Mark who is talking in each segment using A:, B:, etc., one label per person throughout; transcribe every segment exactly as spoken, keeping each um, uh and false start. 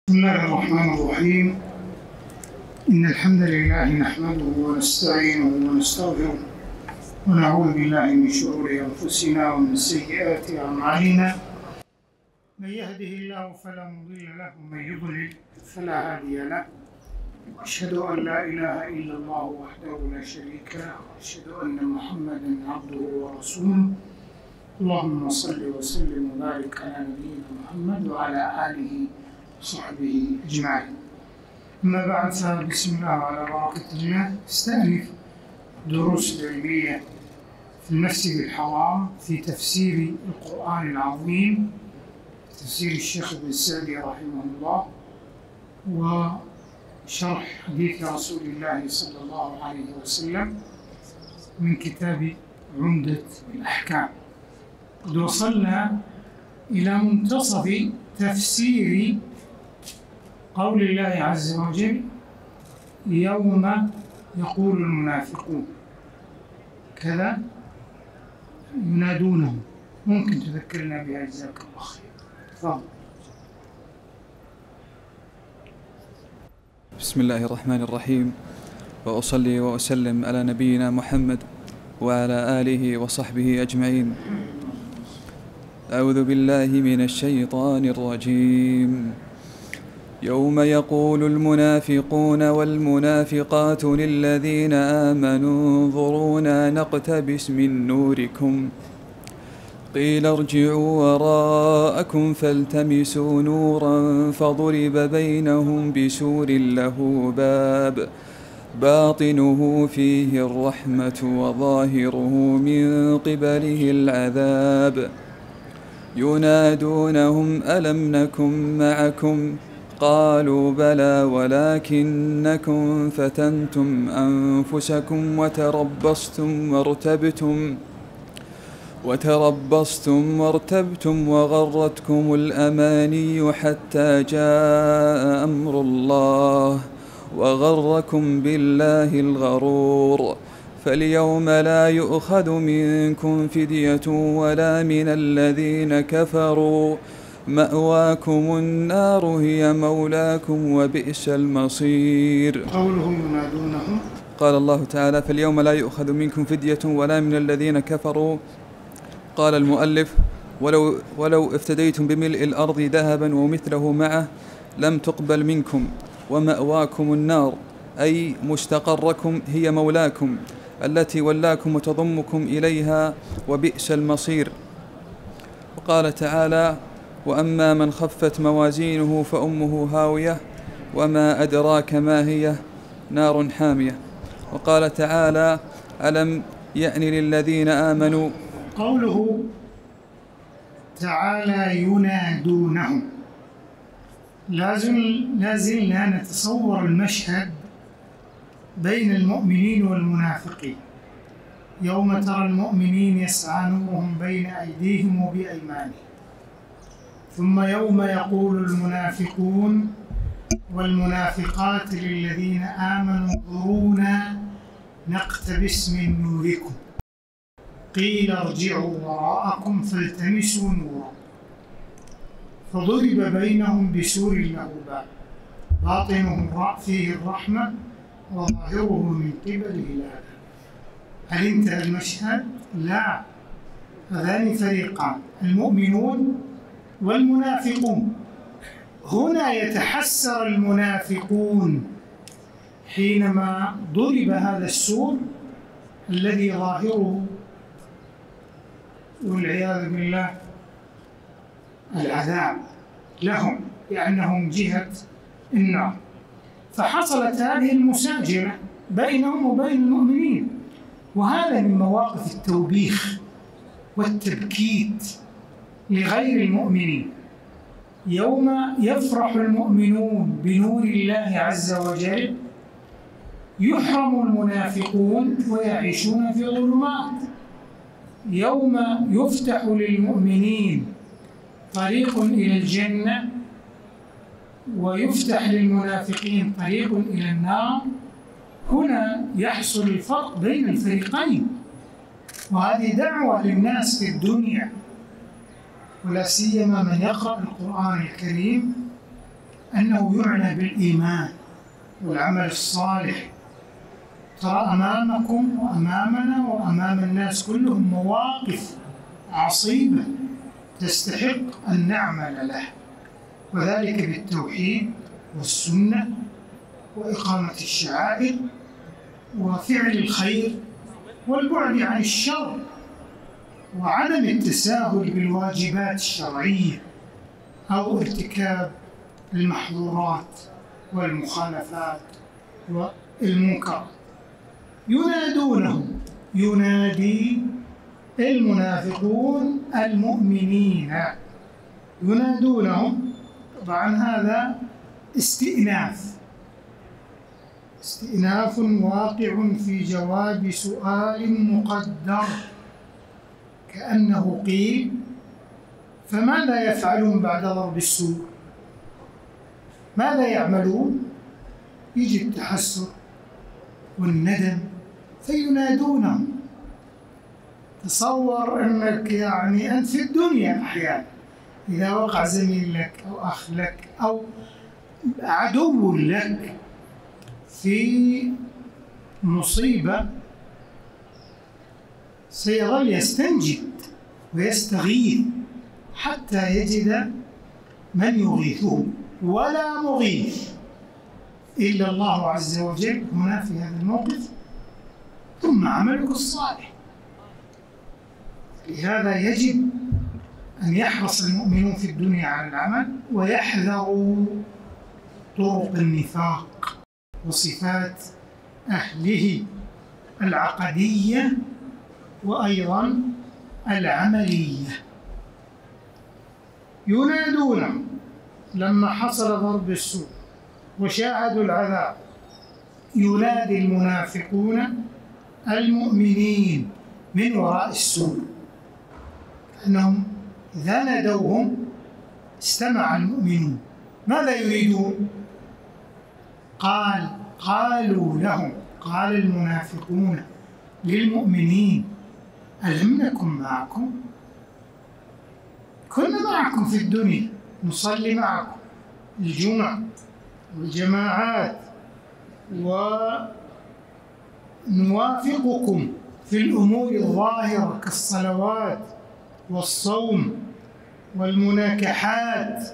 A: بسم الله الرحمن الرحيم. إن الحمد لله نحمده ونستعينه ونستغفره ونعوذ بالله من شرور أنفسنا ومن سيئات أعمالنا. من يهده الله فلا مضل له ومن يضلل فلا هادي له. أشهد أن لا إله إلا الله وحده لا شريك له وأشهد أن محمدا عبده ورسوله. اللهم صل وسلم وبارك على نبينا محمد وعلى آله وصحبه أجمعين. أما بعد، فبسم الله وعلى بركة الله استأنف دروس علمية في المسجد الحرام في تفسير القرآن العظيم، تفسير الشيخ ابن سعدي رحمه الله، وشرح حديث رسول الله صلى الله عليه وسلم من كتاب عمدة الأحكام. قد وصلنا إلى منتصف تفسير قول الله عز وجل: يوم يقول المنافقون كذا ينادونهم. ممكن تذكرنا بها جزاك الله خير؟ تفضل.
B: بسم الله الرحمن الرحيم، وأصلي وأسلم على نبينا محمد وعلى آله وصحبه أجمعين. أعوذ بالله من الشيطان الرجيم. يوم يقول المنافقون والمنافقات للذين آمنوا انظرونا نقتبس من نوركم قيل ارجعوا وراءكم فالتمسوا نورا فضرب بينهم بسور له باب باطنه فيه الرحمة وظاهره من قبله العذاب ينادونهم ألم نكن معكم قالوا بلى ولكنكم فتنتم أنفسكم وتربصتم وارتبتم وتربصتم وارتبتم وغرتكم الأماني حتى جاء أمر الله وغركم بالله الغرور فاليوم لا يؤخذ منكم فدية ولا من الذين كفروا مأواكم النار هي مولاكم وبئس المصير.
A: قوله ينادونهم،
B: قال الله تعالى: فاليوم لا يؤخذ منكم فدية ولا من الذين كفروا. قال المؤلف: ولو, ولو افتديتم بملء الأرض ذهبا ومثله معه لم تقبل منكم ومأواكم النار، أي مستقركم هي مولاكم التي ولاكم وتضمكم إليها وبئس المصير. وقال تعالى: وأما من خفت موازينه فأمه هاوية وما أدراك ما هي نار حامية. وقال تعالى: ألم يأن للذين آمنوا.
A: قوله تعالى ينادونهم، لازلنا نتصور المشهد بين المؤمنين والمنافقين. يوم ترى المؤمنين يسعى نورهم بين أيديهم وبأيمانهم، ثم يوم يقول المنافقون والمنافقات للذين آمنوا انظرونا نقتبس من نوركم قيل ارجعوا وراءكم فالتمسوا نورا فضرب بينهم بسور له باب باطنه فيه الرحمة وظاهره من قبله العذاب. هل انتهى المشهد؟ لا، هذان فريقان، المؤمنون والمنافقون. هنا يتحسر المنافقون حينما ضرب هذا السور الذي ظاهره والعياذ بالله العذاب لهم، لأنهم جهة النار. فحصلت هذه المساجلة بينهم وبين المؤمنين، وهذا من مواقف التوبيخ والتبكيت لغير المؤمنين. يوم يفرح المؤمنون بنور الله عز وجل يحرم المنافقون ويعيشون في ظلمات. يوم يفتح للمؤمنين طريق إلى الجنة ويفتح للمنافقين طريق إلى النار، هنا يحصل الفرق بين الفريقين. وهذه دعوة للناس في الدنيا، ولا سيما من يقرأ القرآن الكريم، أنه يعنى بالإيمان والعمل الصالح. ترى أمامكم وأمامنا وأمام الناس كلهم مواقف عصيبة تستحق أن نعمل له، وذلك بالتوحيد والسنة وإقامة الشعائر وفعل الخير والبعد عن الشر وعدم التساهل بالواجبات الشرعية أو ارتكاب المحظورات والمخالفات والمنكرات. ينادونهم، ينادي المنافقون المؤمنين، ينادونهم. طبعا هذا استئناف، استئناف واقع في جواب سؤال مقدر، كأنه قيل: فماذا يفعلون بعد ضرب السوق؟ ماذا يعملون؟ يجي التحسر والندم فينادونهم. تصور أنك يعني أنت في الدنيا أحيانا إذا وقع زميل لك أو أخ لك أو عدو لك في مصيبة سيظل يستنجد ويستغيث حتى يجد من يغيثه، ولا مغيث إلا الله عز وجل هنا في هذا الموقف، ثم عملك الصالح. لهذا يجب أن يحرص المؤمنون في الدنيا على العمل ويحذروا طرق النفاق وصفات أهله العقدية وأيضا العملية. ينادون لما حصل ضرب السوء وشاهدوا العذاب، ينادي المنافقون المؤمنين من وراء السور، أنهم إذا نادوهم استمع المؤمنون. ماذا يريدون؟ قال قالوا لهم، قال المنافقون للمؤمنين: ألم نكن معكم؟ كنا معكم في الدنيا، نصلي معكم الجمعة والجماعات ونوافقكم في الأمور الظاهرة كالصلوات والصوم والمناكحات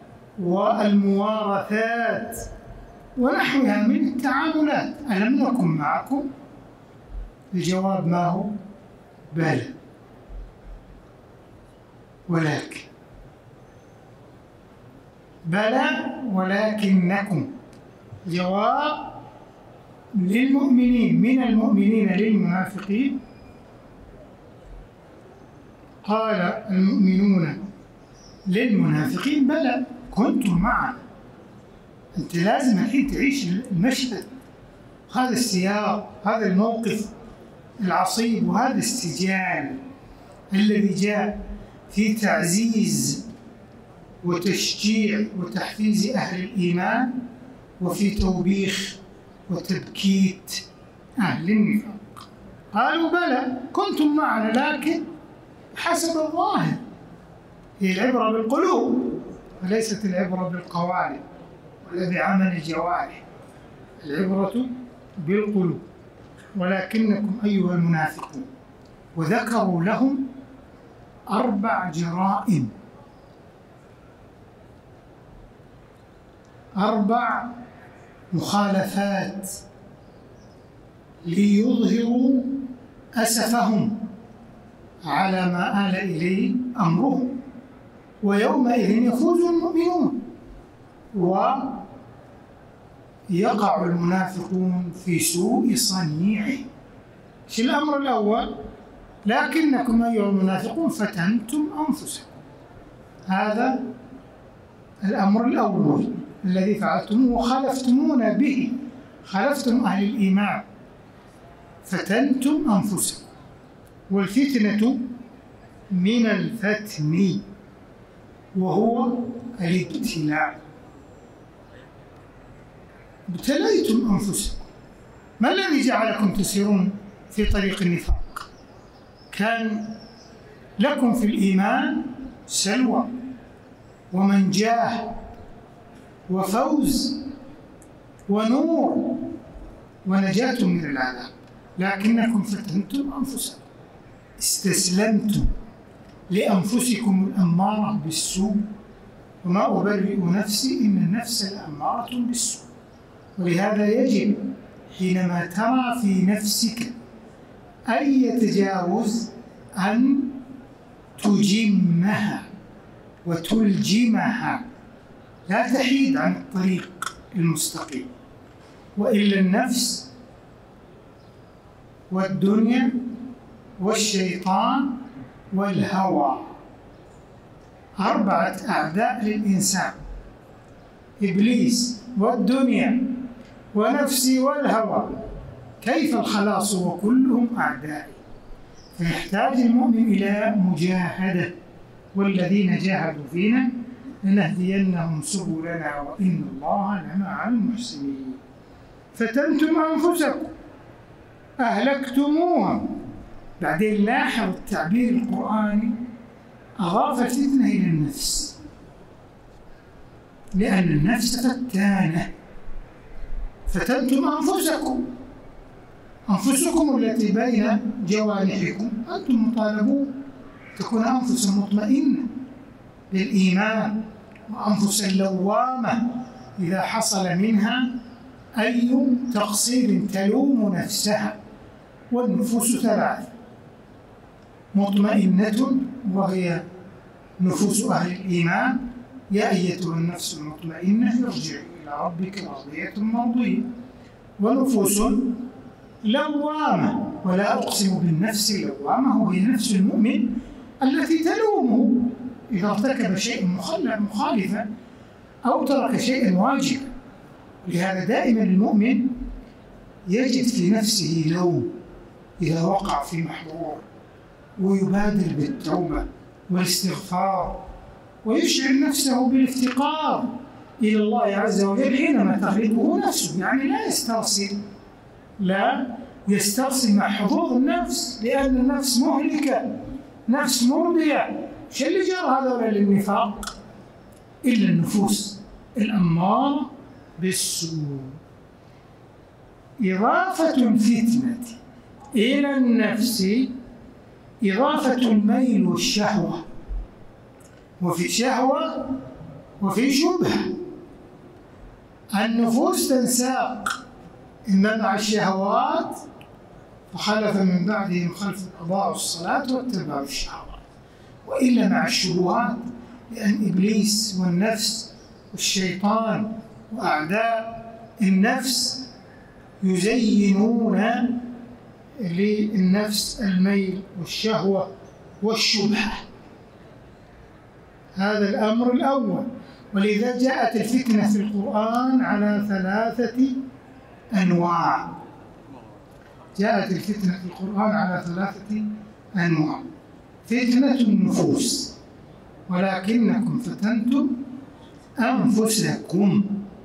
A: والموارثات ونحوها من التعاملات. ألم نكن معكم؟ الجواب ما هو؟ بلى، ولكن بلى ولكنكم. جواب للمؤمنين، من المؤمنين للمنافقين. قال المؤمنون للمنافقين: بلى كنتم معنا. أنت لازم الحين تعيش المشهد، هذا السياق، هذا الموقف العصيب وهذا السجال الذي جاء في تعزيز وتشجيع وتحفيز أهل الإيمان وفي توبيخ وتبكيت أهل النفاق. قالوا: بلى كنتم معنا، لكن حسب الظاهر. هي العبرة بالقلوب وليست العبرة بالقوالب ولا بعمل الجوارح، العبرة بالقلوب. ولكنكم أيها المنافقون. وذكروا لهم أربع جرائم، أربع مخالفات ليظهروا أسفهم على ما آل إليه أمرهم، ويومئذ يفوز المؤمنون ويقع المنافقون في سوء صنيعهم. شو الأمر الأول؟ لكنكم أيها المنافقون فتنتم أنفسكم. هذا الأمر الأول الذي فعلتموه وخالفتمونا به، خالفتم أهل الإيمان، فتنتم أنفسكم. والفتنة من الفتن وهو الابتلاء. ابتليتم أنفسكم. ما الذي جعلكم تسيرون في طريق النفاق؟ كان لكم في الإيمان سلوى ومنجاه وفوز ونور ونجاة من العذاب، لكنكم فتنتم أنفسكم، استسلمتم لأنفسكم الأمارة بالسوء، وما أبرئ نفسي إن النفس لأمارة بالسوء. ولهذا يجب حينما ترى في نفسك أي تجاوز أن تجمها وتلجمها، لا تحيد عن الطريق المستقيم، وإلا النفس والدنيا والشيطان والهوى أربعة أعداء للإنسان: إبليس والدنيا ونفسي والهوى. كيف الخلاص وكلهم أعدائي؟ فيحتاج المؤمن إلى مجاهدة، والذين جاهدوا فينا لنهدينهم سبلنا وإن الله لمع المحسنين. فتنتم أنفسكم، أهلكتموها. بعدين لاحظ التعبير القرآني، أضاف الفتنة إلى النفس، لأن النفس فتانة. فتنتم أنفسكم، أنفسكم التي بين جوانحكم، أنتم مطالبون تكون أنفس مطمئنة بالإيمان، وأنفس لوامة إذا حصل منها أي تقصير تلوم نفسها. والنفوس ثلاث: مطمئنة وهي نفوس أهل الإيمان، يا أيتها النفس المطمئنة ارجعي إلى ربك راضية مرضية. ونفوس لوامة، ولا أقسم بالنفس اللوامة، وهي نفس المؤمن التي تلومه إذا ارتكب شيء مخالفا أو ترك شيئا واجبا. لهذا دائما المؤمن يجد في نفسه لوم إذا وقع في محظور، ويبادر بالتوبة والاستغفار، ويشعر نفسه بالافتقار إلى الله عز وجل حينما تغلبه نفسه. يعني لا يسترسل، لا يسترسل مع حظوظ النفس، لأن النفس مهلكة، نفس مرضية. شو اللي جرى هذول للنفاق؟ إلا النفوس الأمارة بالسوء. إضافة الفتنة إلى النفس إضافة الميل والشهوة، وفي شهوة وفي شبهة. النفوس تنساق، إما مع الشهوات فخلف من بعدهم خلف أضاعوا الصلاة واتبعوا الشهوات، وإلا مع الشبهات، لأن إبليس والنفس والشيطان وأعداء النفس يزينون للنفس الميل والشهوة والشبهة. هذا الأمر الأول. ولذا جاءت الفتنة في القرآن على ثلاثة أنواع. جاءت الفتنة في القرآن على ثلاثة أنواع: فتنة النفوس، ولكنكم فتنتم أنفسكم،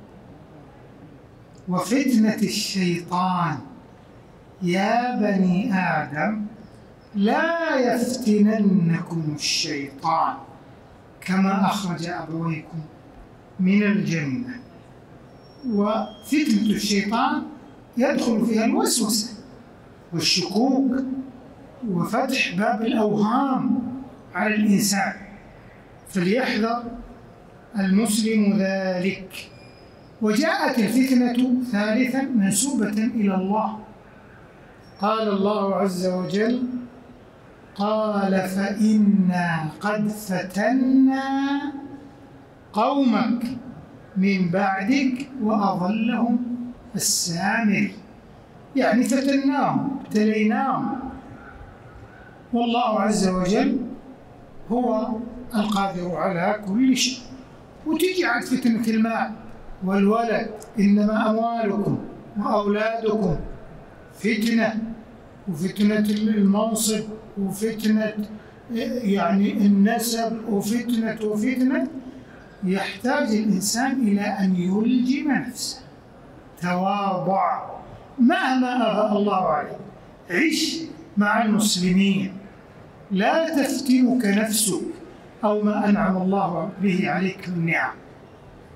A: وفتنة الشيطان، يا بني آدم لا يفتننكم الشيطان كما أخرج أبويكم من الجنة. وفتنة الشيطان يدخل فيها الوسوسة والشكوك وفتح باب الأوهام على الإنسان، فليحذر المسلم ذلك. وجاءت الفتنة ثالثا منسوبة إلى الله. قال الله عز وجل: قال فإنا قد فتنا قومك من بعدك وأضلهم السامري. يعني فتناهم، ابتليناهم. والله عز وجل هو القادر على كل شيء. وتجي عن فتنة المال والولد: إنما أموالكم وأولادكم فتنة، وفتنة المنصب، وفتنة يعني النسب، وفتنة وفتنة. يحتاج الإنسان إلى أن يلجم نفسه، تواضع مهما أبى الله عليه. عش مع المسلمين، لا تفتنك نفسك أو ما أنعم الله به عليك من نعم.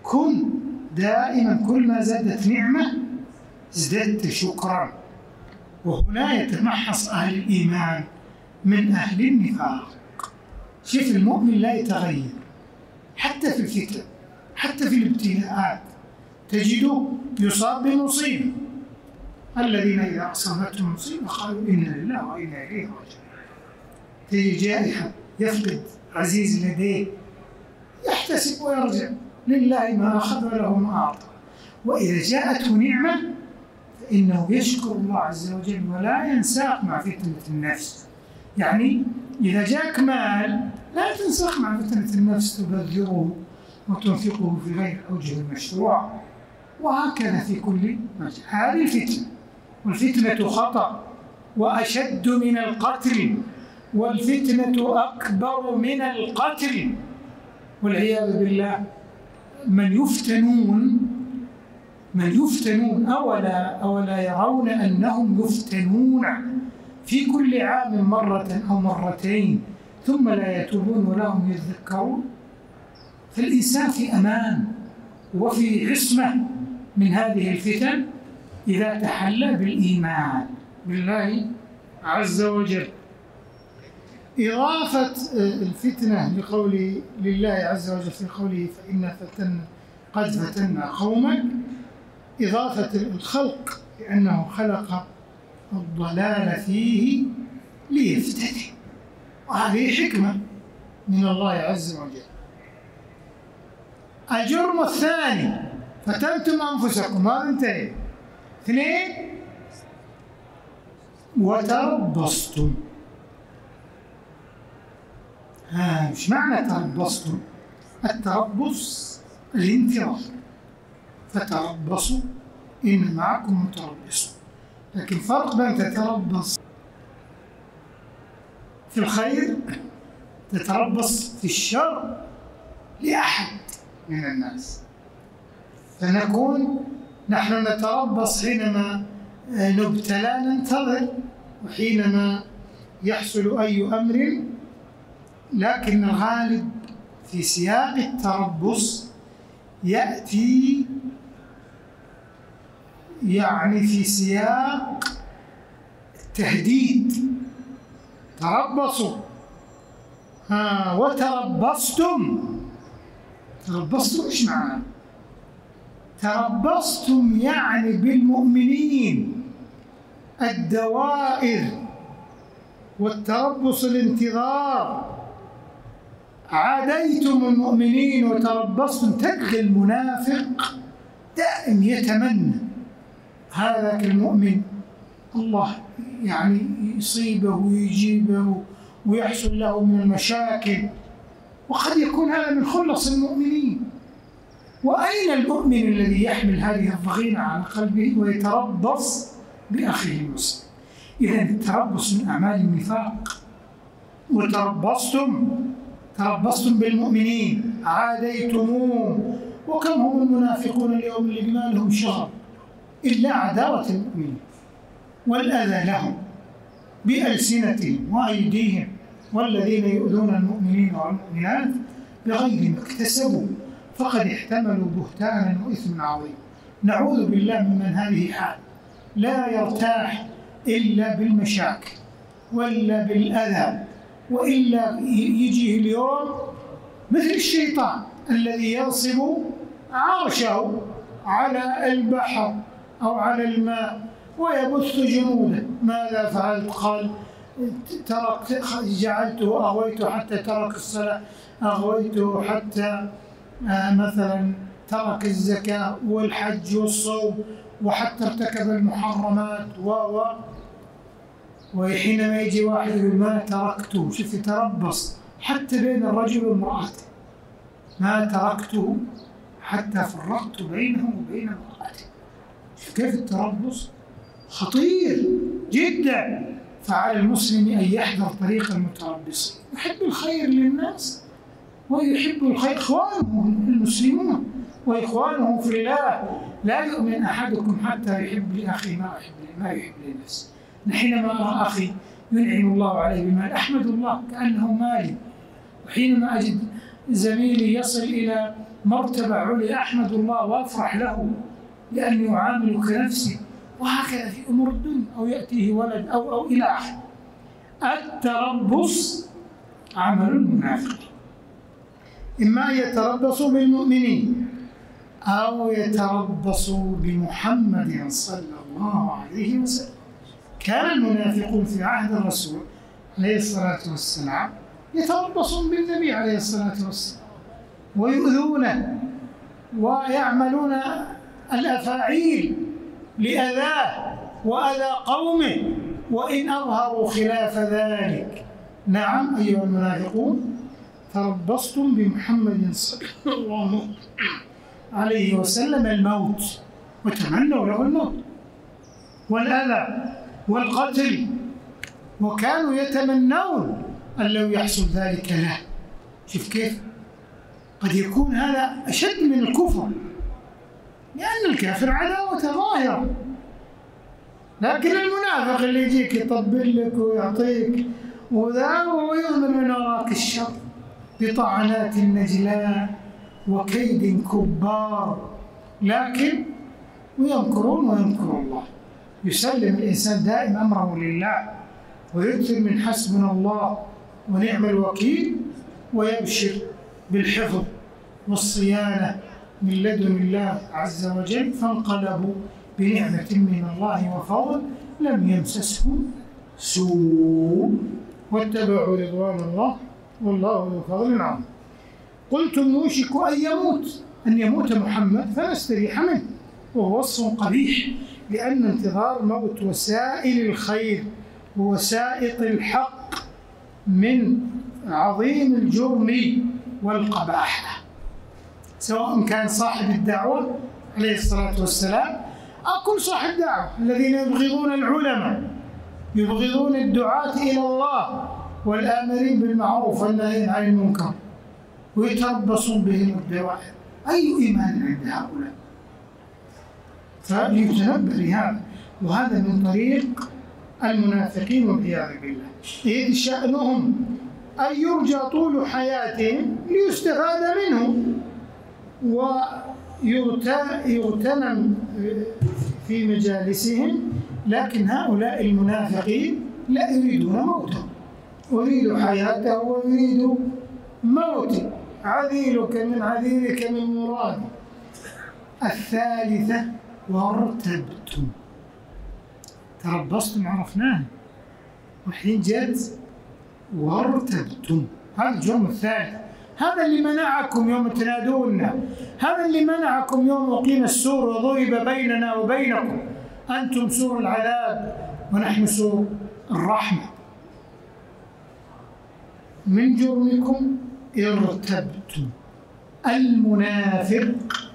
A: كن دائما كل ما زادت نعمة ازددت شكرا. وهنا يتمحص أهل الإيمان من أهل النفاق. شوف المؤمن لا يتغير حتى في الفتن، حتى في الابتلاءات تجده يصاب بمصيبة. الذين إذا أصابتهم مصيبة قالوا إنا لله وإنا إليه راجعون. تجي جائحة يفقد عزيز لديه يحتسب ويرجع لله ما أخذ وله ما أعطى. وإذا جاءته نعمة فإنه يشكر الله عز وجل ولا ينساق مع فتنة النفس. يعني إذا جاءك مال لا تنساق مع فتنة النفس تبذره وتنفقه في غير أوجه المشروع. وهكذا في كل مجال. هذه الفتنة، والفتنة خطأ وأشد من القتل، والفتنة أكبر من القتل والعياذ بالله. من يفتنون من يفتنون أولا أولا يرون أنهم يفتنون في كل عام مرة أو مرتين ثم لا يتوبون ولا هم يذكرون. فالإنسان في أمان وفي عصمة من هذه الفتن إذا تحلى بالإيمان بالله عز وجل. إضافة الفتنة لقول لله عز وجل في قوله فإن فتن قد فتنا قوما، إضافة الخلق لأنه خلق الضلال فيه ليفتتن، وهذه حكمة من الله عز وجل. الجرم الثاني فتنتم أنفسكم، هذا انتهى. اثنين وتربصتم. ها مش معنى تربصتم؟ التربص الانتظار، فتربصوا إن معكم متربصون. لكن فرق بين تتربص في الخير، تتربص في الشر لأحد من الناس. فنكون نحن نتربص حينما نبتلى ننتظر، وحينما يحصل أي أمر. لكن الغالب في سياق التربص يأتي يعني في سياق التهديد. تربصوا ها وتربصتم. تربصتم إيش معنى؟ تربصتم يعني بالمؤمنين الدوائر، والتربص الانتظار. عاديتم المؤمنين وتربصتم. تلقى المنافق دائم يتمنى هذاك المؤمن الله يعني يصيبه ويجيبه ويحصل له من المشاكل، وقد يكون هذا من خلص المؤمنين. وأين المؤمن الذي يحمل هذه الضغينة على قلبه ويتربص بأخيه المسلم؟ إذا التربص من أعمال النفاق. وتربصتم تربصتم بالمؤمنين عاديتموه. وكم هم المنافقون اليوم اللي ما لهم شغل إلا عداوة المؤمنين والأذى لهم بألسنتهم وأيديهم، والذين يؤذون المؤمنين والمؤمنات بغير ما اكتسبوا فقد احتملوا بهتانا وإثما عظيما. نعوذ بالله ممن هذه حال لا يرتاح إلا بالمشاكل وإلا بالأذى، وإلا يجيه اليوم مثل الشيطان الذي ينصب عرشه على البحر أو على الماء ويبث جنوده. ماذا فعلت؟ قال ترك جعلته أغويته حتى ترك الصلاة، أغويته حتى آه مثلا ترك الزكاة والحج والصوم، وحتى ارتكب المحرمات و و وحينما يجي واحد يقول ما تركته، شوف يتربص حتى بين الرجل وامرأته، ما تركته حتى فرقت بينه وبين امرأته. شوف كيف التربص خطير جدا. فعلى المسلم أن يحذر طريق المتربصين، يحب الخير للناس ويحب الخير إخوانه المسلمون وإخوانه في الله. لا يؤمن أحدكم حتى يحب لأخيه ما يحب ما يحب لنفسه. حينما أرى أخي ينعم الله عليه بمال أحمد الله كأنه مالي، وحينما أجد زميلي يصل إلى مرتبة عليا أحمد الله وأفرح له لأني يعامل كنفسي، وهكذا في أمور الدنيا، أو يأتيه ولد أو أو إلى آخره. التربص عمل المنافق، إما يتربصوا بالمؤمنين أو يتربصوا بمحمد صلى الله عليه وسلم. كان المنافقون في عهد الرسول عليه الصلاة والسلام يتربصون بالنبي عليه الصلاة والسلام ويؤذونه ويعملون الأفاعيل لأذاه وأذى قومه وإن أظهروا خلاف ذلك. نعم أيها المنافقون، تربصتم بمحمد صلى الله عليه وسلم الموت وتمنوا له الموت والأذى والقتل، وكانوا يتمنون أن لو يحصل ذلك له. شوف كيف قد يكون هذا أشد من الكفر، لأن الكافر عداوة ظاهرة، لكن المنافق اللي يجيك يطبل لك ويعطيك وذا ويؤمن من وراك الشر بطعنات النجلاء وكيد كبار، لكن ويمكرون ويمكر الله. يسلم الإنسان دائما أمره لله ويكثر من حسبنا الله ونعم الوكيل، ويبشر بالحفظ والصيانة من لدن الله عز وجل. فانقلبوا بنعمة من الله وفضل لم يمسسهم سوء واتبعوا رضوان الله والله ذو فضل عظيم. قلتم يوشك أن يموت أن يموت محمد فنستريح منه، وهو وصف قبيح، لأن انتظار موت وسائل الخير ووسائط الحق من عظيم الجرم والقباحة، سواء كان صاحب الدعوة عليه الصلاة والسلام أو كل صاحب دعوة. الذين يبغضون العلماء، يبغضون الدعاة إلى الله والآمرين بالمعروف والناهين عن المنكر، ويتربصون بهم الدوائر. أي إيمان عند هؤلاء؟ فليتنبه لهذا، وهذا من طريق المنافقين والعياذ بالله، إذ شأنهم أن يرجى طول حياتهم ليستفاد منهم ويغتنم في مجالسهم. لكن هؤلاء المنافقين لا يريدون موته، يريد حياته ويريد موته. عذيلك من عذيلك من مراد. الثالثة وارتبتم، تربصتم عرفناه، وحين جت وارتبتم، هذا الجرم الثالث. هذا اللي منعكم يوم تنادونا، هذا اللي منعكم يوم أقيم السور وضرب بيننا وبينكم، أنتم سور العذاب ونحن سور الرحمة. من جرمكم ارتبتم. المنافق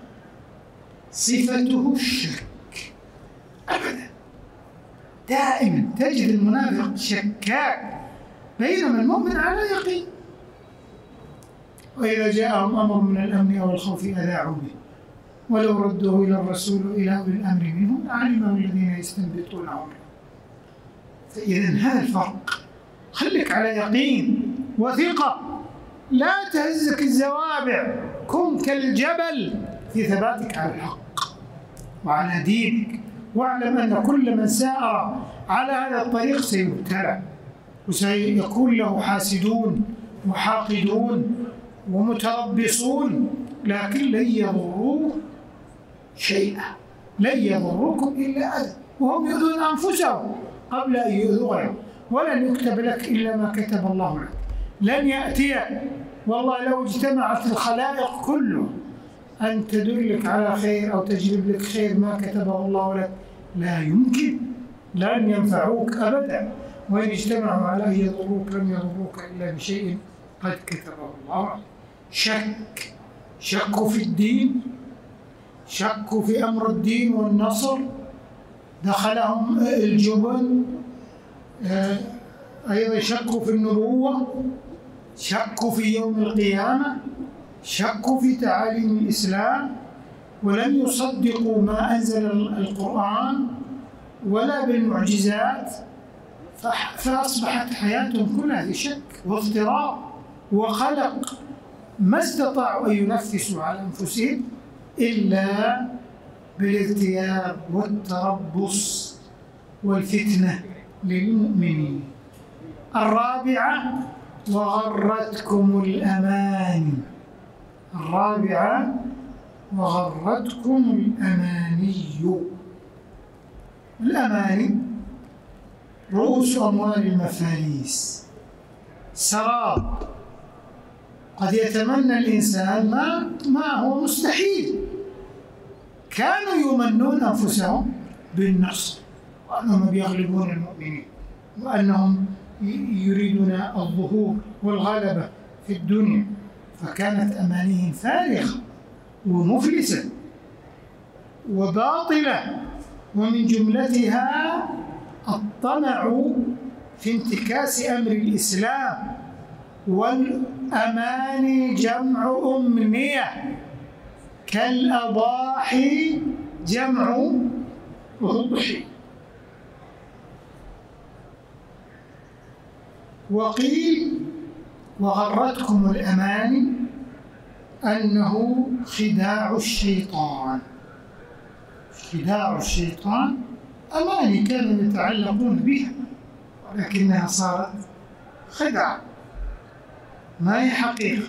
A: صفته الشك أبدا، دائما تجد المنافق شكاك، بينما المؤمن على يقين. وإذا جاءهم أمر من الأمن أو الخوف أذاعوا به ولو ردوه إلى الرسول إلى أولي الأمر منهم لعلمه الذين يستنبطونه منهم. فإذا هذا الفرق، خليك على يقين وثقة، لا تهزك الزوابع، كن كالجبل في ثباتك على الحق وعلى دينك، واعلم أن كل من سار على هذا الطريق سيبتلى وسيكون له حاسدون وحاقدون ومتربصون، لكن لن يضروه شيئا، لن يضروكم إلا أذى، وهم يؤذون أنفسهم قبل أن يؤذوا غيرهم، ولن يكتب لك إلا ما كتب الله لك. لن يأتي والله لو اجتمعت الخلائق كله أن تدلك على خير أو تجلب لك خير ما كتبه الله لك، لا يمكن، لن ينفعوك أبدا. وإن اجتمعوا على أن يضروك لم يضروك إلا بشيء قد كتبه الله. شك، شكوا في الدين، شكوا في أمر الدين والنصر، دخلهم الجبن، أيضا شكوا في النبوة، شكوا في يوم القيامة، شكوا في تعاليم الإسلام، ولم يصدقوا ما أنزل القرآن ولا بالمعجزات، فأصبحت حياتهم كلها في شك واضطراب وقلق ما استطاعوا أن ينفسوا على أنفسهم إلا بالارتياب والتربص والفتنة للمؤمنين. الرابعة وغرتكم الأماني. الرابعة وغرتكم الأماني. الأماني رؤوس أموال المفاليس، سراب قد يتمنى الإنسان ما, ما هو مستحيل. كانوا يمنون أنفسهم بالنصر وأنهم بيغلبون المؤمنين وأنهم يريدون الظهور والغلبة في الدنيا، فكانت أمانيهم فارغة ومفلسة وباطلة، ومن جملتها الطمع في انتكاس أمر الإسلام. والأماني جمع أمنية، كالأضاحي جمع أضحي. وقيل وغرتكم الأماني أنه خداع الشيطان. خداع الشيطان أماني كانوا يتعلقون بها ولكنها صارت خدعة ما هي حقيقة.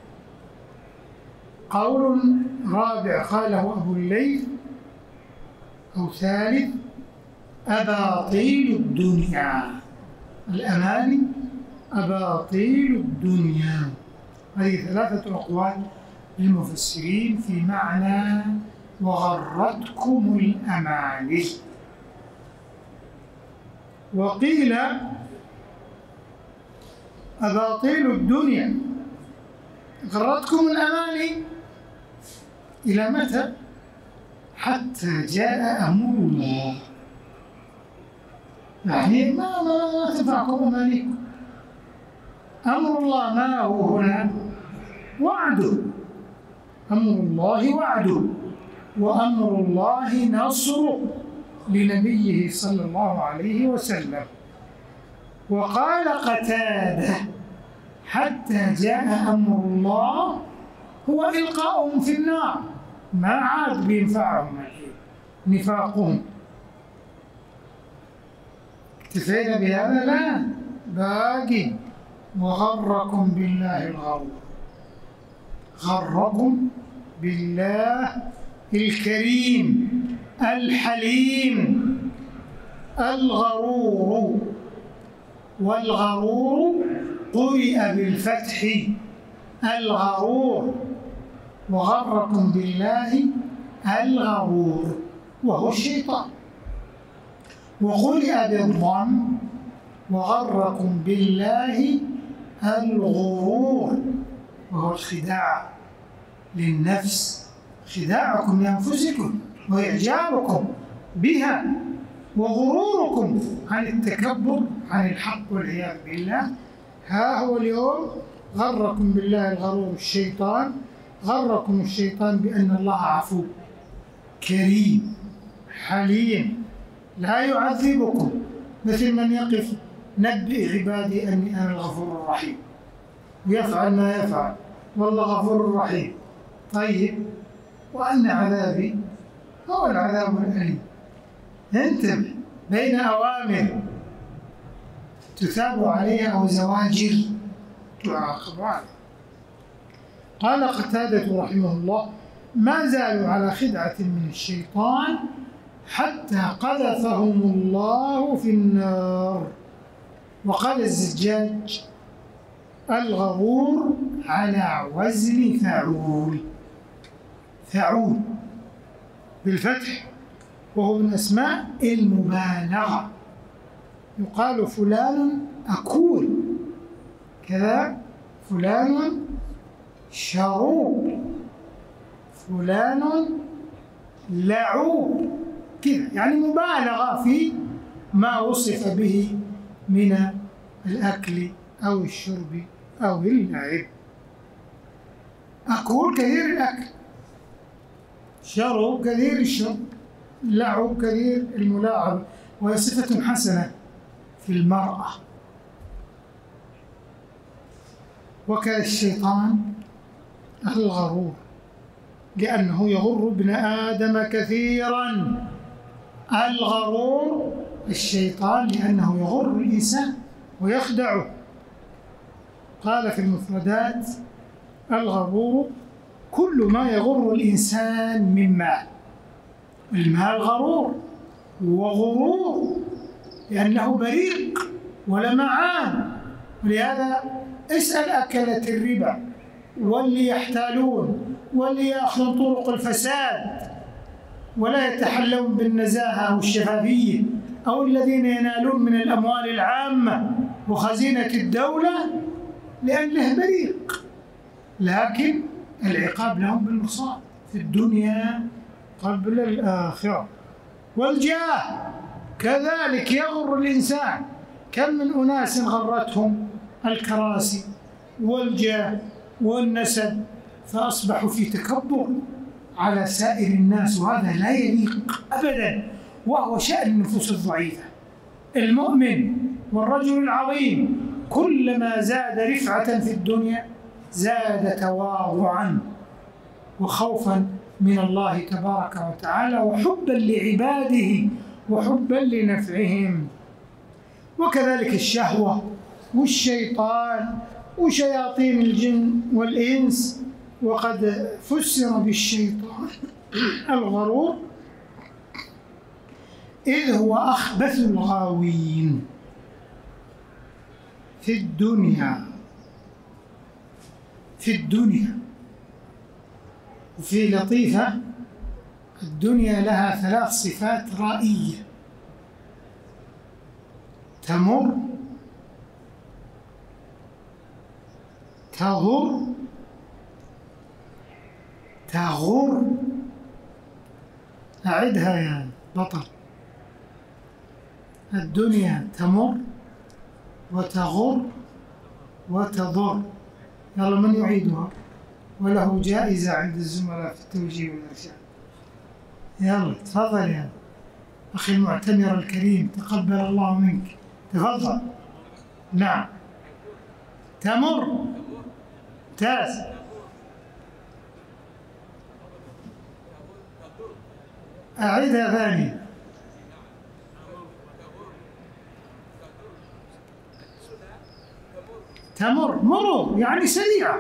A: قول رابع قاله أبو الليث أو ثالث أباطيل الدنيا. الأماني أباطيل الدنيا. هذه ثلاثة أقوال للمفسرين في معنى وغرتكم الأماني. وقيل أباطيل الدنيا غرتكم الأماني إلى متى؟ حتى جاء أمر الله. يعني ما ما تنفعكم أمانيكم. أمر الله ما هو هنا؟ وعده. أمر الله وعده، وأمر الله نصره لنبيه صلى الله عليه وسلم. وقال قتادة حتى جاء أمر الله هو إلقاؤهم في النار، ما عاد بينفعهم نفاقهم. اكتفينا بهذا؟ لا، باقي. وغركم بالله الغرور. غركم بالله الكريم الحليم الغرور. والغرور قرئ بالفتح، الغرور. وغركم بالله الغرور وهو الشيطان. وقرئ بالضم وغركم بالله الغرور وهو الخداع للنفس، خداعكم لأنفسكم وإعجابكم بها وغروركم عن التكبر عن الحق والعياذ بالله. ها هو اليوم غركم بالله الغرور الشيطان. غركم الشيطان بأن الله عفو كريم حليم لا يعذبكم، مثل من يقف نبئ عبادي أني أنا الغفور الرحيم ويفعل ما يفعل والله غفور رحيم. طيب وأن عذابي هو العذاب الأليم. انتبه، بين أوامر تثاب عليها أو زواجر تعاقب عليها. قال قتادة رحمه الله ما زالوا على خدعة من الشيطان حتى قذفهم الله في النار. وقال الزجاج الغرور على وزن فعول. فعول بالفتح، وهو من أسماء المبالغة. يقال فلان أكول كذا، فلان شروب، فلان لعوب كذا، يعني مبالغة في ما وصف به من الأكل أو الشرب أو اللعب. أكول كثير الأكل، شروب كثير الشرب، لعب كثير الملاعب، وهي صفة حسنة في المرأة. وكان الشيطان الغرور، لأنه يغر ابن آدم كثيرا. الغرور الشيطان، لأنه يغر الإنسان ويخدعه. قال في المفردات: الغرور كل ما يغر الإنسان من مال. المال غرور وغرور لأنه بريق ولمعان. ولهذا اسأل أكلة الربا واللي يحتالون واللي يأخذون طرق الفساد ولا يتحلون بالنزاهة والشفافية، أو الذين ينالون من الأموال العامة وخزينة الدولة، لأنه بريق. لكن العقاب لهم بالمصاب في الدنيا قبل الآخرة. والجاه كذلك يغر الإنسان. كم من أناس غرتهم الكراسي والجاه والنسب فأصبحوا في تكبر على سائر الناس، وهذا لا يليق أبدا، وهو شأن النفوس الضعيفة. المؤمن والرجل العظيم كلما زاد رفعة في الدنيا زاد تواضعا وخوفا من الله تبارك وتعالى وحبا لعباده وحبا لنفعهم. وكذلك الشهوة والشيطان وشياطين الجن والإنس. وقد فسر بالشيطان الغرور إذ هو أخبث الغاوين في الدنيا في الدنيا وفي لطيفة: الدنيا لها ثلاث صفات رائية: تمر، تغر، تغر. أعدها يا بطل: الدنيا تمر وتغر وتضر. يلا من يعيدها؟ وله جائزة عند الزملاء في التوجيه والإرشاد. يلا تفضل يا أخي المعتمر الكريم، تقبل الله منك، تفضل. نعم، تمر، ممتاز. أعيدها ثانية: تمر، مرور يعني سريعة.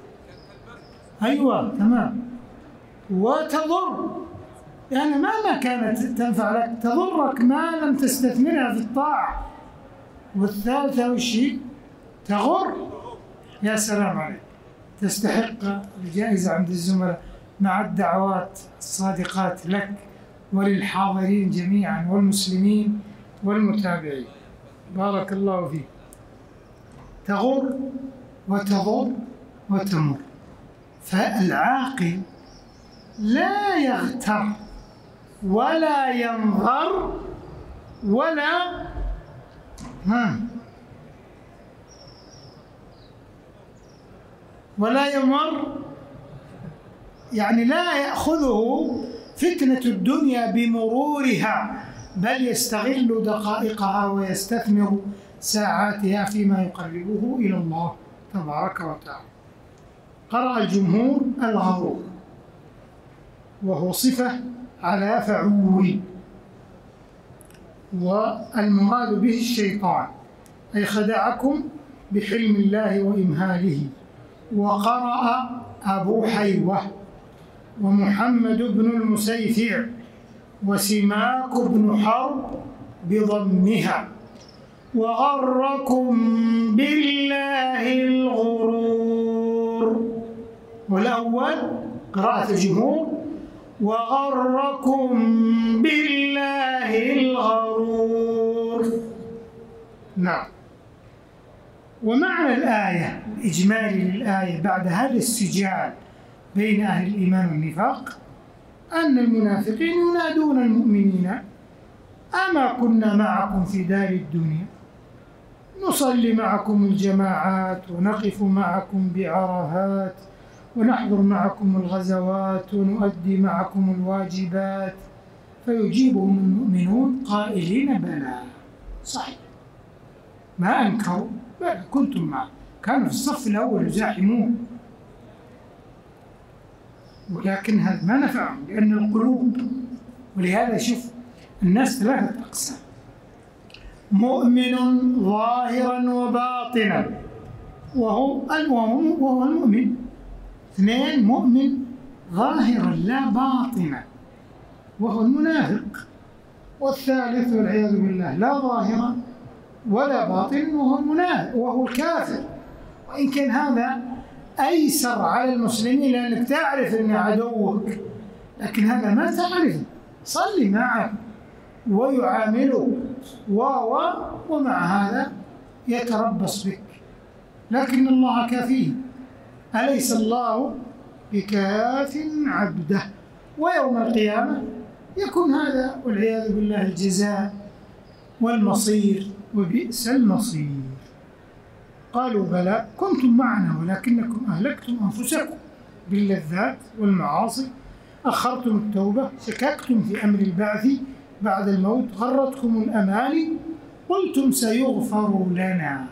A: أيوة تمام. وتضر يعني مهما كانت تنفع لك، تضرك ما لم تستثمرها في الطاعة. والثالثة والشيء تغر. يا سلام عليك، تستحق الجائزة عند الزملاء مع الدعوات الصادقات لك وللحاضرين جميعا والمسلمين والمتابعين. بارك الله فيك. تغر وتضر وتمر. فالعاقل لا يغتر ولا ينظر ولا ها ولا يمر، يعني لا يأخذه فتنة الدنيا بمرورها، بل يستغل دقائقها ويستثمر ساعاتها فيما يقربه إلى الله تبارك وتعالى. قرأ الجمهور الغرور، وهو صفة على فعول، والمراد به الشيطان، أي خدعكم بحلم الله وإمهاله. وقرأ أبو حيوة ومحمد بن المسيفع وسماك بن حرب بضمها: وغركم بالله الغرور. والأول قراءة الجمهور: وغركم بالله الغرور. نعم. ومعنى الآية الإجمالي للآية بعد هذا السجال بين أهل الإيمان والنفاق أن المنافقين ينادون المؤمنين: أما كنا معكم في دار الدنيا نصلي معكم الجماعات ونقف معكم بعرفات ونحضر معكم الغزوات ونؤدي معكم الواجبات؟ فيجيبهم المؤمنون قائلين: بلى، صحيح، ما أنكروا، بلى كنتم معه، كانوا في الصف الأول يزاحمون. ولكن هذا ما نفعهم لأن القلوب. ولهذا شوف الناس ثلاثة أقسام: مؤمن ظاهرا وباطنا وهو وهو المؤمن. اثنين: مؤمن ظاهرا لا باطنا وهو المنافق. والثالث والعياذ بالله لا ظاهرا ولا باطنا وهو المنافق وهو الكافر. وإن كان هذا أيسر على المسلمين لأنك تعرف أن عدوك، لكن هذا ما تعرف. صلي معه ويعامله و ومع هذا يتربص بك، لكن الله كافيه. أليس الله بكاف عبده؟ ويوم القيامة يكون هذا والعياذ بالله الجزاء والمصير، وبئس المصير. قالوا بلى كنتم معنا ولكنكم أهلكتم أنفسكم باللذات والمعاصي، أخرتم التوبة، شككتم في أمر البعث بعد الموت، غرتكم الأماني، قلتم سيغفر لنا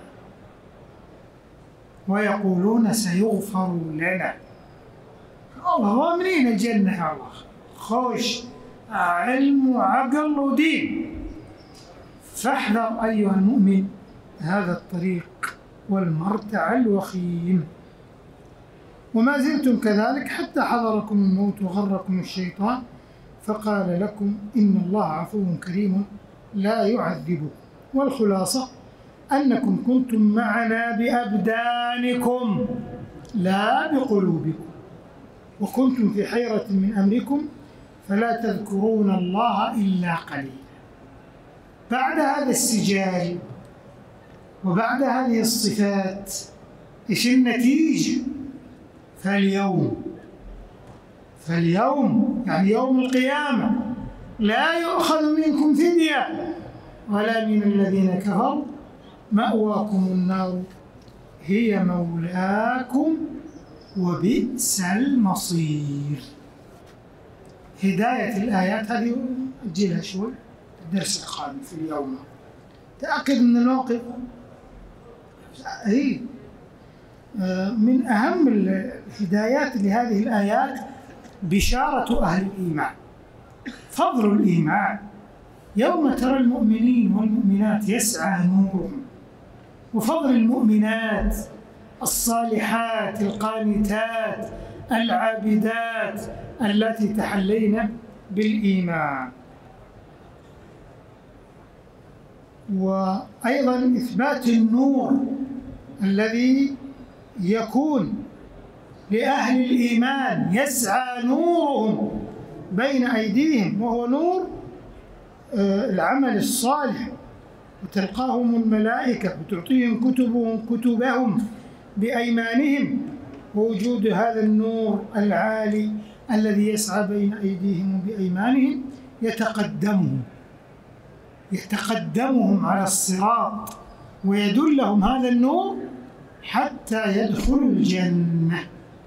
A: ويقولون سيغفر لنا. الله ضامنين الجنة يا الله، خوش علم وعقل ودين. فاحذر أيها المؤمن هذا الطريق والمرتع الوخيم. وما زلتم كذلك حتى حضركم الموت وغركم الشيطان فقال لكم إن الله عفو كريم لا يعذبكم. والخلاصة أنكم كنتم معنا بأبدانكم لا بقلوبكم، وكنتم في حيرة من أمركم فلا تذكرون الله إلا قليلا. بعد هذا السجال وبعد هذه الصفات إيش النتيجة؟ فاليوم فاليوم يعني يوم القيامة لا يؤخذ منكم فدية ولا من الذين كفروا، مأواكم النار هي مولاكم وبئس المصير. هداية الآيات هذه أجلها شوي الدرس القادم في اليوم. تأكد من الموقف هي من أهم الهدايات لهذه الآيات بشارة أهل الإيمان، فضل الإيمان. يوم ترى المؤمنين والمؤمنات يسعى نورهم، وفضل المؤمنات الصالحات القانتات العابدات التي تحلين بالإيمان. وأيضا إثبات النور الذي يكون لأهل الإيمان يسعى نورهم بين أيديهم، وهو نور العمل الصالح، وتلقاهم الملائكة وتعطيهم كتبهم كتبهم بأيمانهم. ووجود هذا النور العالي الذي يسعى بين أيديهم وبأيمانهم يتقدمهم يتقدمهم على الصراط ويدلهم هذا النور حتى يدخلوا الجنة.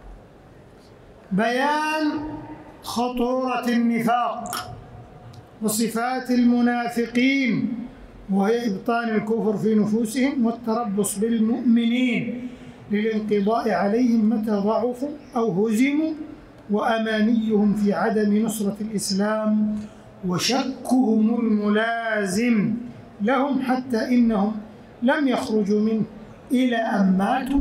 A: بيان خطورة النفاق وصفات المنافقين، وهي إبطان الكفر في نفوسهم والتربص بالمؤمنين للانقضاء عليهم متى ضعفوا أو هزموا، وأمانيهم في عدم نصرة الإسلام وشكهم الملازم لهم حتى إنهم لم يخرجوا منه إلى أن ماتوا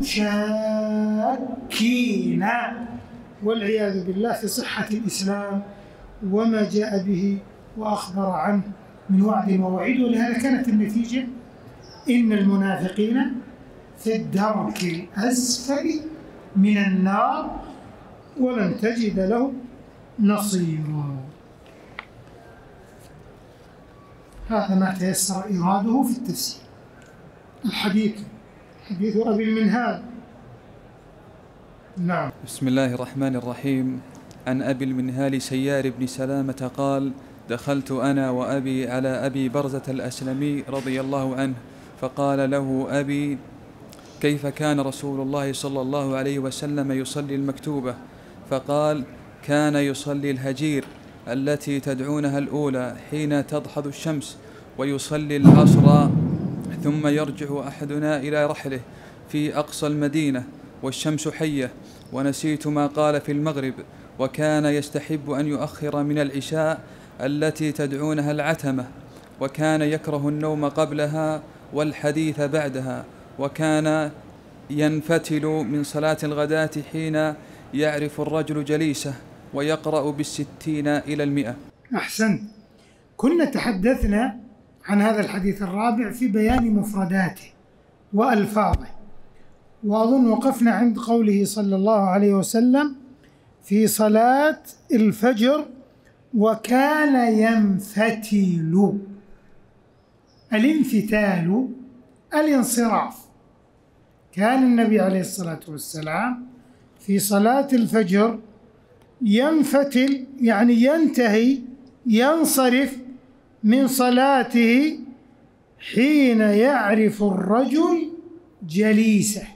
A: شاكين والعياذ بالله في صحة الإسلام وما جاء به وأخبر عنه من وعد ووعيد. ولهذا كانت النتيجة إن المنافقين في الدرك الأسفل من النار ولن تجد له نصيرا. هذا ما تيسر إراده في التفسير. الحديث حديث أبي المنهال. نعم.
B: بسم الله الرحمن الرحيم. عن أبي المنهال سيار بن سلامة قال: دخلت أنا وأبي على أبي برزة الأسلمي رضي الله عنه، فقال له أبي: كيف كان رسول الله صلى الله عليه وسلم يصلي المكتوبة؟ فقال: كان يصلي الهجير التي تدعونها الأولى حين تضحض الشمس، ويصلي العصر، ثم يرجع أحدنا إلى رحله في أقصى المدينة والشمس حية، ونسيت ما قال في المغرب، وكان يستحب أن يؤخر من العشاء التي تدعونها العتمة، وكان يكره النوم قبلها والحديث بعدها، وكان ينفتل من صلاة الغداة حين يعرف الرجل جليسه، ويقرأ بالستين إلى المئة.
A: أحسنت. كنا تحدثنا عن هذا الحديث الرابع في بيان مفرداته وألفاظه، وأظن وقفنا عند قوله صلى الله عليه وسلم في صلاة الفجر: وكان ينفتل. الانفتال الانصراف. كان النبي عليه الصلاة والسلام في صلاة الفجر ينفتل، يعني ينتهي ينصرف من صلاته حين يعرف الرجل جليسه،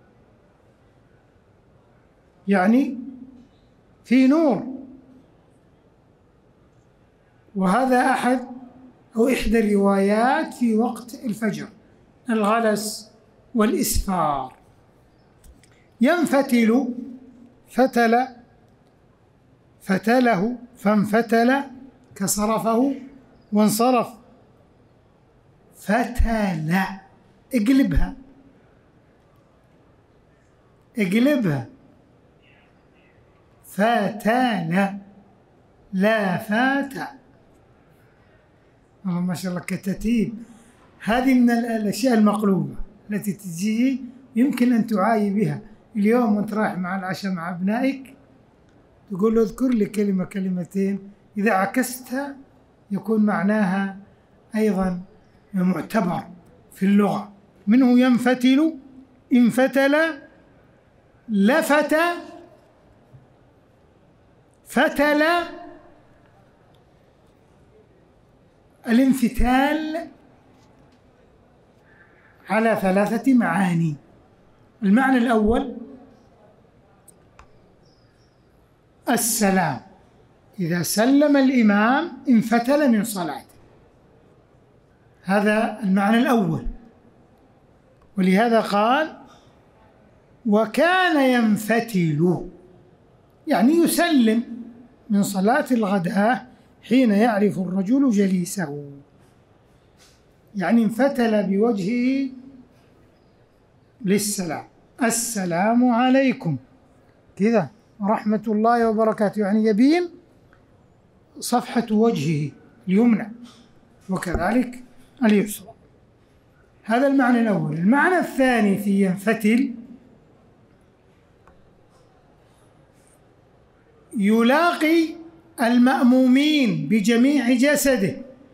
A: يعني في نور. وهذا أحد أو إحدى الروايات في وقت الفجر، الغلس والإسفار. ينفتل، فتل، فتله، فانفتل كصرفه وانصرف. فتل، اقلبها اقلبها فتل، لا فات. والله ما شاء الله كتاتيب. هذه من الأشياء المقلوبة التي تجي يمكن أن تعاي بها اليوم وانت رايح مع العشاء مع أبنائك، تقول له اذكر لي كلمة كلمتين، إذا عكستها يكون معناها أيضا معتبر في اللغة. منه ينفتل، انفتل، لفت، فتل. الانفتال على ثلاثة معاني. المعنى الأول السلام، إذا سلم الإمام انفتل من صلاته، هذا المعنى الأول. ولهذا قال وكان ينفتل، يعني يسلم من صلاة الغداء حين يعرف الرجل جليسه، يعني انفتل بوجهه للسلام. السلام عليكم كذا ورحمة الله وبركاته، يعني يبين صفحة وجهه اليمنى وكذلك اليسرى. هذا المعنى الأول. المعنى الثاني في ينفتل يلاقي المأمومين بجميع جسده،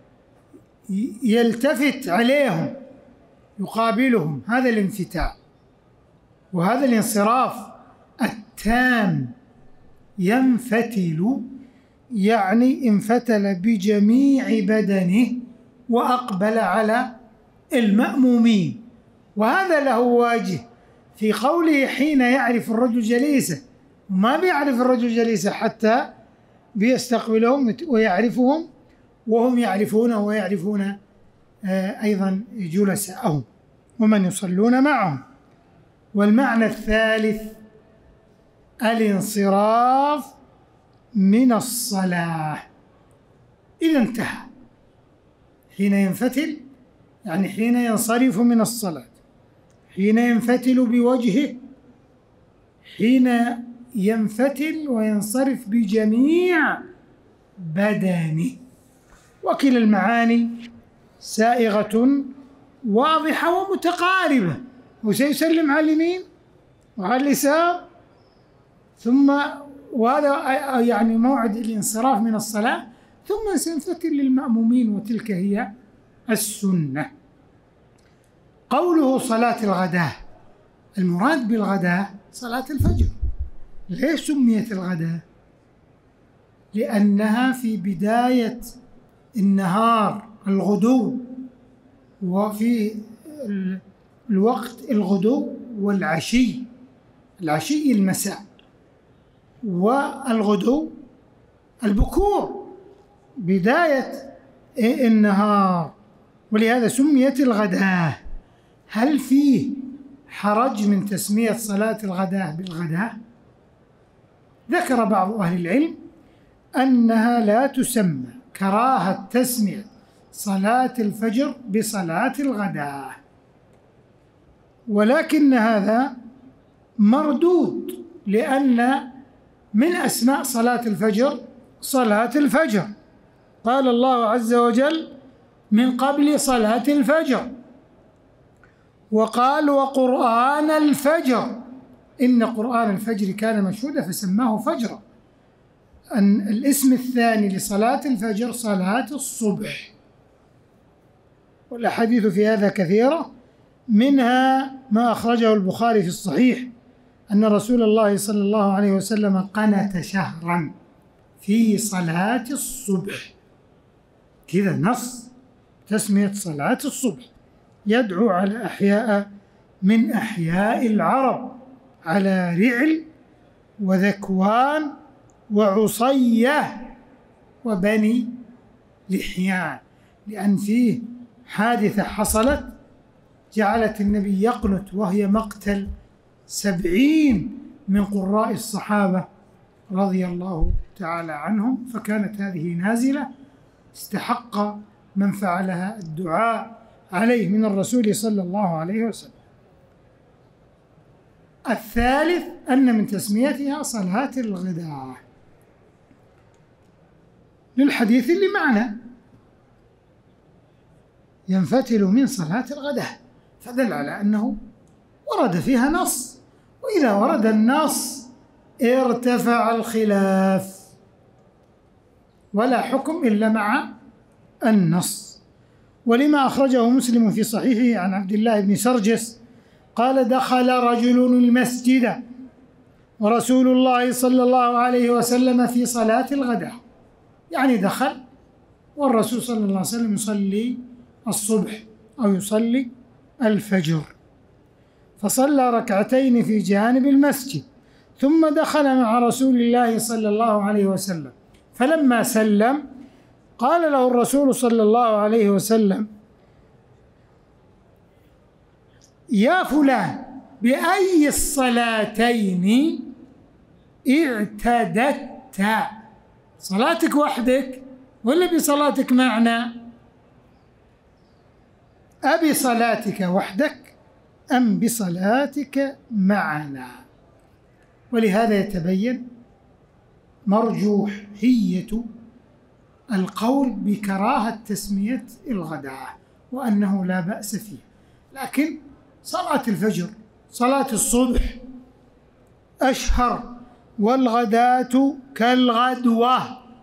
A: يلتفت عليهم يقابلهم، هذا الانفتال. وهذا الانصراف التام. ينفتل يعني انفتل بجميع بدنه وأقبل على المأمومين. وهذا له واجه في قوله حين يعرف الرجل جليسه، وما بيعرف الرجل جليسه حتى بيستقبلهم ويعرفهم وهم يعرفونه ويعرفون أيضا جلساءهم ومن يصلون معهم. والمعنى الثالث الانصراف من الصلاة إذا انتهى. حين ينفتل يعني حين ينصرف من الصلاة، حين ينفتل بوجهه، حين ينفتل وينصرف بجميع بدنه. وكلا المعاني سائغة واضحة ومتقاربة. وسيسلم على اليمين وعلى اليسار، ثم وهذا يعني موعد الانصراف من الصلاة، ثم سينفتل للمأمومين، وتلك هي السنة. قوله صلاة الغداء، المراد بالغداء صلاة الفجر. ليش سميت الغداء؟ لأنها في بداية النهار، الغدو، وفي الوقت الغدو والعشي. العشي المساء، والغدو البكور، بداية النهار. ولهذا سميت الغداء. هل فيه حرج من تسمية صلاة الغداء بالغداء؟ ذكر بعض أهل العلم أنها لا تسمى كراهة تسمية صلاة الفجر بصلاة الغداء، ولكن هذا مردود، لأن من أسماء صلاة الفجر صلاة الفجر، قال الله عز وجل من قبل صلاة الفجر، وقال وقرآن الفجر، إن قرآن الفجر كان مشهودا فسماه فجرا. أن الاسم الثاني لصلاة الفجر صلاة الصبح، والأحاديث في هذا كثيرة، منها ما أخرجه البخاري في الصحيح أن رسول الله صلى الله عليه وسلم قنت شهرا في صلاة الصبح، كذا نص تسمية صلاة الصبح، يدعو على أحياء من أحياء العرب، على رعل وذكوان وعصية وبني لحيان، لأن فيه حادثة حصلت جعلت النبي يقنت، وهي مقتل سبعين من قراء الصحابة رضي الله تعالى عنهم، فكانت هذه نازلة استحق من فعلها الدعاء عليه من الرسول صلى الله عليه وسلم. الثالث أن من تسميتها صلاة الغداء للحديث اللي معنا ينفتل من صلاة الغداء، فدل على أنه ورد فيها نص، وإذا ورد النص ارتفع الخلاف، ولا حكم إلا مع النص. ولما أخرجه مسلم في صحيحه عن عبد الله بن سرجس قال دخل رجل المسجد ورسول الله صلى الله عليه وسلم في صلاة الغداء، يعني دخل والرسول صلى الله عليه وسلم يصلي الصبح أو يصلي الفجر، فصلى ركعتين في جانب المسجد، ثم دخل مع رسول الله صلى الله عليه وسلم، فلما سلم قال له الرسول صلى الله عليه وسلم يا فلان بأي الصلاتين اعتددت، صلاتك وحدك ولا بصلاتك معنا؟ أبي صلاتك وحدك أم بصلاتك معنا؟ ولهذا يتبين مرجوحية القول بكراهة تسمية الغداء، وأنه لا بأس فيه، لكن صلاة الفجر صلاة الصبح أشهر، والغداة كالغدوة،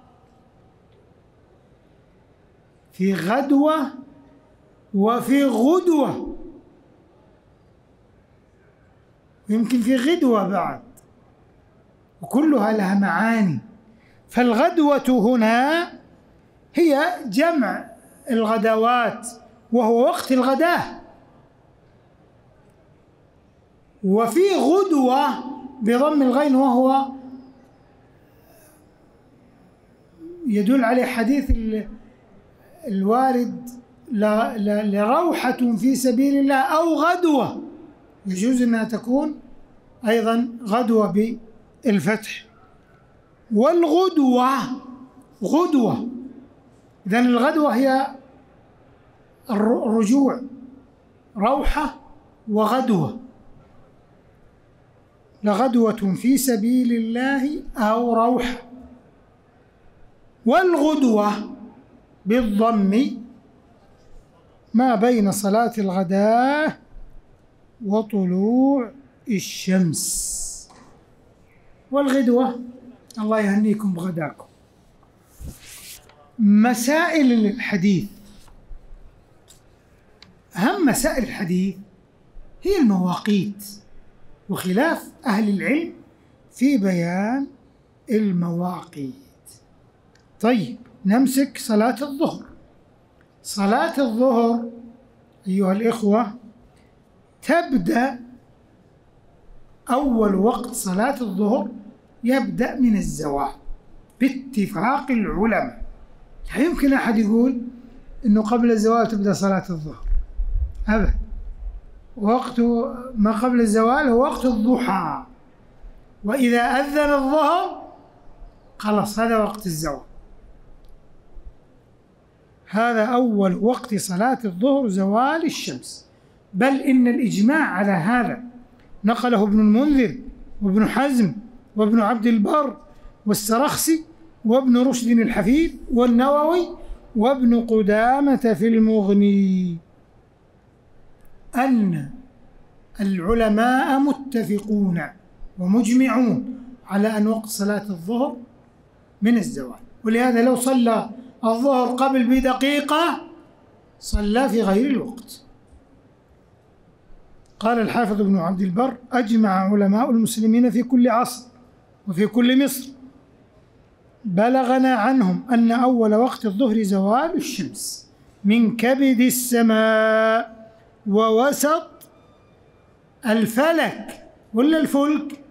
A: في غدوة وفي غدوة، ويمكن في غدوة بعد، وكلها لها معاني. فالغدوة هنا هي جمع الغدوات وهو وقت الغداء، وفي غدوة بضم الغين وهو يدل عليه حديث الوارد لروحة في سبيل الله أو غدوة، يجوز أنها تكون أيضا غدوة بالفتح. والغدوة غدوة، إذن الغدوة هي الرجوع، روحة وغدوة، لغدوة في سبيل الله أو روحة. والغدوة بالضم ما بين صلاة الغداء وطلوع الشمس. والغدوة الله يهنيكم بغداكم. مسائل الحديث، أهم مسائل الحديث هي المواقيت، وخلاف أهل العلم في بيان المواقيت. طيب نمسك صلاة الظهر. صلاة الظهر أيها الإخوة تبدأ، أول وقت صلاة الظهر يبدأ من الزوال باتفاق العلماء. لا يمكن أحد يقول إنه قبل الزوال تبدأ صلاة الظهر، أبدا. وقت ما قبل الزوال هو وقت الضحى، وإذا أذن الظهر خلاص هذا وقت الزوال. هذا أول وقت صلاة الظهر زوال الشمس، بل إن الإجماع على هذا نقله ابن المنذر وابن حزم وابن عبد البر والسرخسي وابن رشد الحفيد والنووي وابن قدامة في المغني، أن العلماء متفقون ومجمعون على أن وقت صلاة الظهر من الزوال. ولهذا لو صلى الظهر قبل بدقيقة صلى في غير الوقت. قال الحافظ ابن عبد البر: أجمع علماء المسلمين في كل عصر وفي كل مصر بلغنا عنهم أن أول وقت الظهر زوال الشمس من كبد السماء ووسط الفلك ولا الفلك؟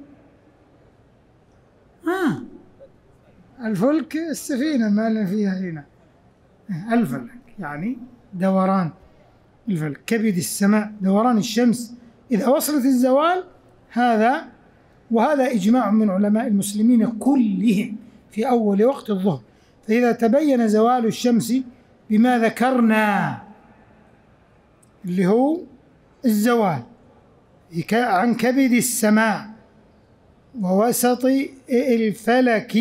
A: ها الفلك السفينة ما لنا فيها هنا، الفلك يعني دوران الفلك، كبد السماء دوران الشمس إذا وصلت الزوال. هذا وهذا إجماع من علماء المسلمين كلهم في أول وقت الظهر. فإذا تبين زوال الشمس بما ذكرنا اللي هو الزوال عن كبد السماء ووسط الفلك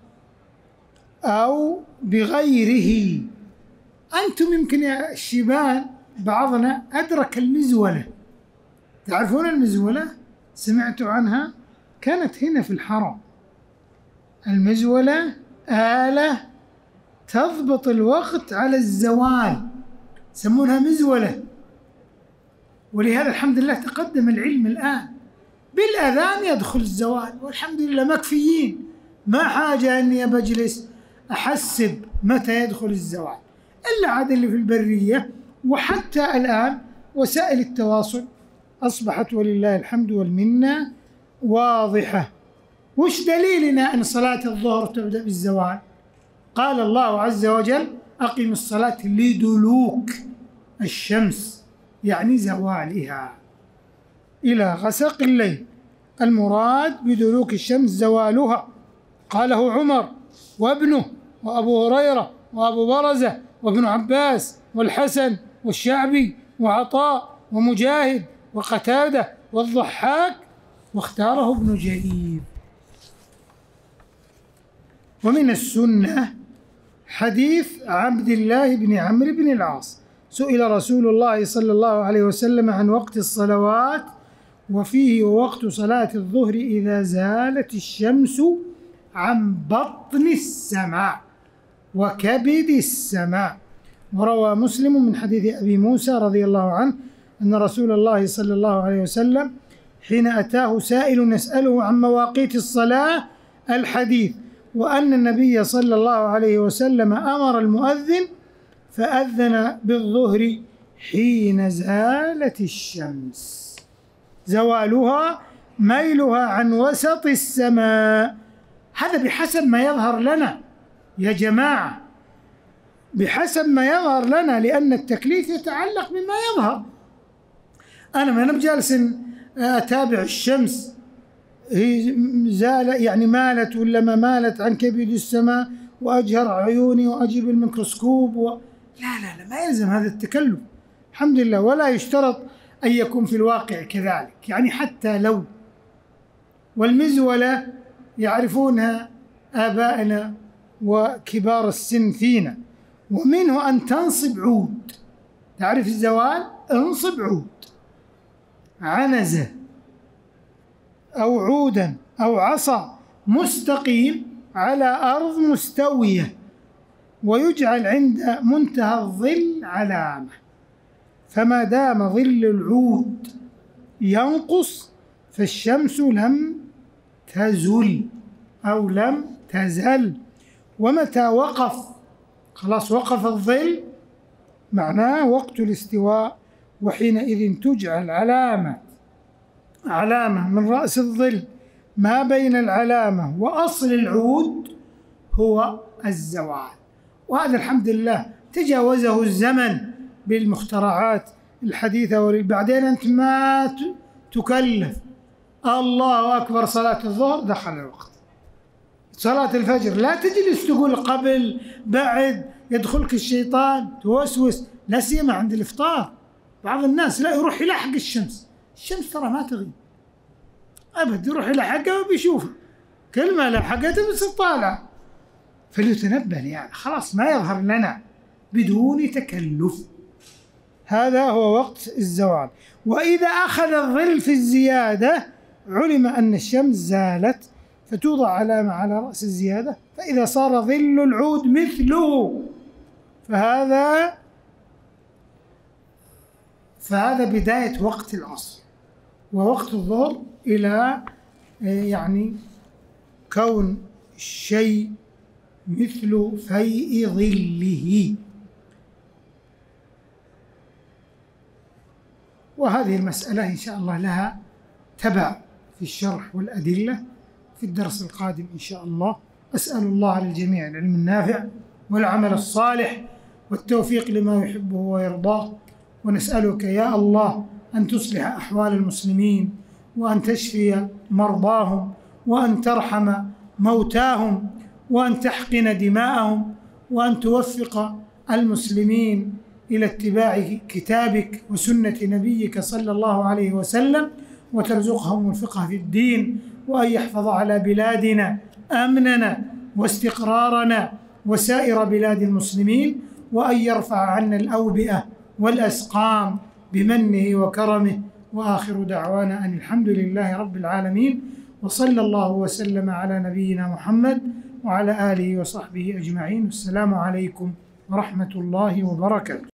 A: أو بغيره. أنتم يمكن يا الشبان بعضنا أدرك المزولة، تعرفون المزولة؟ سمعتوا عنها؟ كانت هنا في الحرم. المزولة آلة تضبط الوقت على الزوال، يسمونها مزولة. ولهذا الحمد لله تقدم العلم الآن، بالأذان يدخل الزوال والحمد لله مكفيين، ما حاجة أني بجلس أحسب متى يدخل الزوال، إلا عاد اللي في البرية. وحتى الآن وسائل التواصل أصبحت ولله الحمد والمنة واضحة. وش دليلنا أن صلاة الظهر تبدأ بالزوال؟ قال الله عز وجل: أقم الصلاة لدلوك الشمس، يعني زوالها، إلى غسق الليل. المراد بدلوك الشمس زوالها، قاله عمر وابنه وأبو هريرة وأبو برزة وابن عباس والحسن والشعبي وعطاء ومجاهد وقتادة والضحاك، واختاره ابن جرير. ومن السنة حديث عبد الله بن عمرو بن العاص: سئل رسول الله صلى الله عليه وسلم عن وقت الصلوات وفيه وقت صلاة الظهر إذا زالت الشمس عن بطن السماء وكبد السماء. وروى مسلم من حديث أبي موسى رضي الله عنه أن رسول الله صلى الله عليه وسلم حين أتاه سائل يسأله عن مواقيت الصلاة الحديث، وأن النبي صلى الله عليه وسلم أمر المؤذن فأذن بالظهر حين زالت الشمس، زوالها ميلها عن وسط السماء. هذا بحسب ما يظهر لنا يا جماعة، بحسب ما يظهر لنا، لأن التكليف يتعلق بما يظهر. أنا ما أنا بجالس أتابع الشمس هي زال يعني مالت ولا ما مالت عن كبد السماء وأجهر عيوني وأجيب الميكروسكوب و... لا لا لا، ما يلزم هذا التكلف الحمد لله، ولا يشترط أن يكون في الواقع كذلك. يعني حتى لو، والمزولة يعرفونها آبائنا وكبار السن فينا، ومنه أن تنصب عود. تعرف الزوال؟ انصب عود، عنزة أو عودا أو عصا مستقيم على أرض مستوية، ويجعل عند منتهى الظل علامة، فما دام ظل العود ينقص فالشمس لم تزل أو لم تزل. ومتى وقف خلاص وقف الظل معناه وقت الاستواء، وحينئذ تجعل علامة علامة من رأس الظل ما بين العلامة وأصل العود هو الزوال. وهذا الحمد لله تجاوزه الزمن بالمخترعات الحديثة. بعدين أنت ما تكلف الله أكبر صلاة الظهر دخل الوقت. صلاة الفجر لا تجلس تقول قبل بعد، يدخلك الشيطان توسوس، لا سيما عند الإفطار. بعض الناس لا يروح يلحق الشمس، الشمس ترى ما تغيب أبد، يروح يلحقها وبيشوفها، كل ما لحقته بس طالع. فليتنبه يعني خلاص ما يظهر لنا بدون تكلف. هذا هو وقت الزوال. وإذا أخذ الظل في الزيادة علم أن الشمس زالت، فتوضع علامة على رأس الزيادة، فإذا صار ظل العود مثله فهذا فهذا بداية وقت العصر. ووقت الظهر إلى يعني كون الشيء مثل فيء ظله. وهذه المسألة إن شاء الله لها تبع في الشرح والأدلة في الدرس القادم إن شاء الله. أسأل الله للجميع العلم النافع والعمل الصالح والتوفيق لما يحبه ويرضاه. ونسألك يا الله أن تصلح أحوال المسلمين، وأن تشفي مرضاهم، وأن ترحم موتاهم، وأن تحقن دماءهم، وأن توفق المسلمين إلى اتباع كتابك وسنة نبيك صلى الله عليه وسلم، وترزقهم الفقه في الدين، وأن يحفظ على بلادنا أمننا واستقرارنا وسائر بلاد المسلمين، وأن يرفع عنا الأوبئة والأسقام بمنه وكرمه. وآخر دعوانا أن الحمد لله رب العالمين، وصلى الله وسلم على نبينا محمد وعلى آله وصحبه أجمعين. السلام عليكم ورحمة الله وبركاته.